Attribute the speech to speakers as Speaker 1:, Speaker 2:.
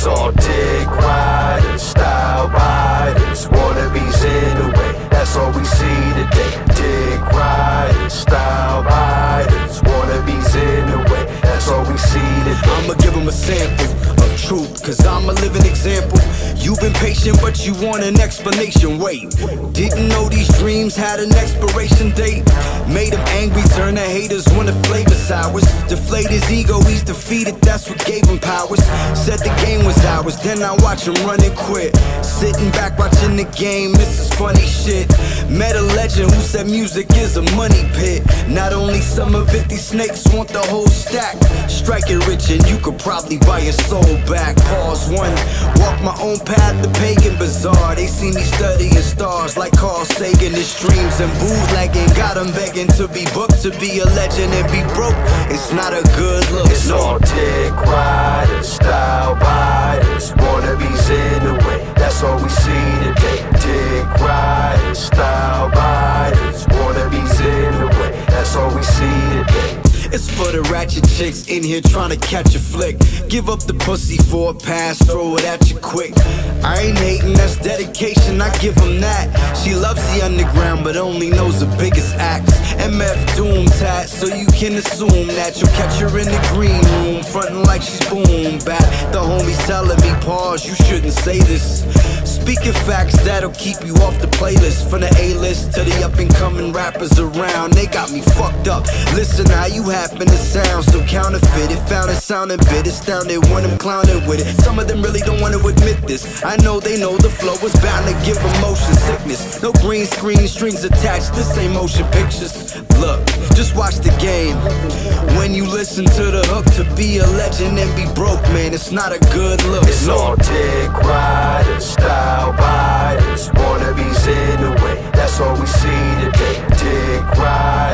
Speaker 1: all dick riders, style biters, wannabes in the way. That's all we see today. Dick riders, style biters, wannabes in the way. That's all we see today.
Speaker 2: I'ma give them a sample of truth, cause I'm a living example. You've been patient, but you want an explanation. Wait, didn't know these dreams had an expiration date? Made him angry, turned the haters when the flavor sours. Deflate his ego, he's defeated, that's what gave him powers. Said the game was ours, then I watch him run and quit. Sitting back watching the game, this is funny shit. Met a legend who said music is a money pit. Not only some of it, these snakes want the whole stack. Strike it rich and you could probably buy your soul back. Pause one, walk my own path, the pagan bazaar. They see me studying stars like Carl Sagan. His streams and bootlegging got him begging to be booked, to be a legend and be broke. It's not a good look.
Speaker 1: It's all dick riders, style biters, wannabes in the way. That's all we see today. Dick riders, style biters, wannabes in the way. That's all we see today.
Speaker 2: It's for the ratchet chicks in here trying to catch a flick. Give up the pussy for a pass, throw it at you quick. I ain't hating, that's dedication, I give them that. She loves the underground but only knows the biggest acts. MF Doom tat, so you can assume that you'll catch her in the green room, frontin' like she's boom bap. The homies telling me pause, you shouldn't say this. Speaking facts that'll keep you off the playlist. From the A-list to the up-and-coming rappers around, they got me fucked up. Listen how you happen to sound so counterfeit. It found it sounding bit astounded when I'm clowning with it. Some of them really don't want to admit this. I know they know the flow is bound to give them motion sickness. No green screen strings attached, this ain't motion pictures. Look, just watch the game. When you listen to the hook, to be a legend and be broke, man, it's not a good look.
Speaker 1: It's all dick riders, style biters, wannabes in the way. That's all we see today. Dick riders.